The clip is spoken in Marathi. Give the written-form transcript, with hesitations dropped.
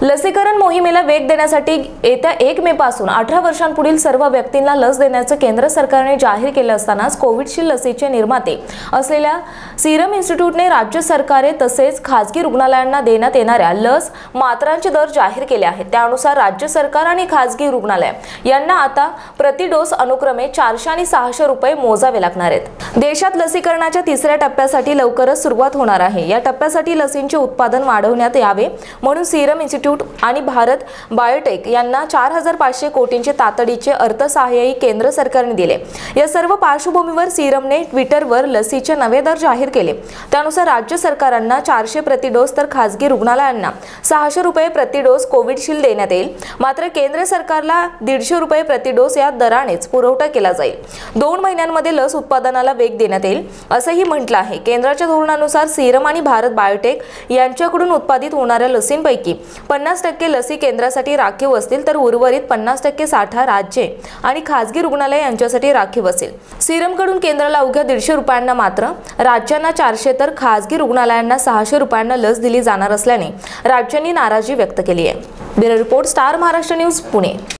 लसीकरण मोहिमेला वेग देण्यासाठी येत्या 1 मे पासून 18 वर्षांपुढील सर्व व्यक्तींना लस देण्याचं केंद्र सरकारने जाहीर केलं असतानाच कोविडशील्ड लसीचे निर्माते असलेल्या सीरम इन्स्टिट्यूटने राज्य सरकारे तसेच खासगी रुग्णालयांना देण्यात येणाऱ्या लस मात्रांचे दर जाहीर केले आहेत। त्यानुसार राज्य सरकार आणि खासगी रुग्णालय यांना आता प्रति डोस अनुक्रमे 400 आणि 600 रुपये मोजावे लागणार आहेत। देशात लसीकरणाच्या तिसऱ्या टप्प्यासाठी लवकरच सुरुवात होणार आहे। या टप्प्यासाठी लसींचे उत्पादन वाढवण्यात यावे म्हणून सीरम इन्स्टिट्यूट आणि भारत बायोटेक यांना 4500 कोटींचे तातडीचे अर्थसहाय्यही केंद्र सरकारने दिले। या सर्व पार्श्वभूमीवर सीरमने ट्विटरवर लसीचे नवे दर जाहीर केले। त्यानुसार राज्य सरकारांना 400 प्रति डोस तर खासगी रुग्णालयांना 600 रुपये प्रति डोस कोविडशील्ड देण्यात येईल। मात्र केंद्र सरकारला 150 रुपये प्रति डोस या दरानेच पुरवठा केला जाईल। 2 महिन्यांमध्ये लस उत्पादनाला वेग देण्यात येईल असंही म्हटलं आहे। केंद्राच्या धोरणानुसार सीरम आणि भारत बायोटेक यांच्याकडून उत्पादित होणाऱ्या लसींपैकी 50% लसी केंद्रासाठी राखीव असतील तर उर्वरित 50% साठा राज्ये आणि खासगी रुग्णालय यांच्यासाठी राखीव असेल। सीरमकडून केंद्राला अवघ्या 150 रुपयांना मात्र राज्यांना 400 तर खासगी रुग्णालयांना 600 रुपयांना लस दिली जाणार असल्याने राज्यांनी नाराजी व्यक्त केली आहे। Bureau report, Star Maharashtra news, Pune.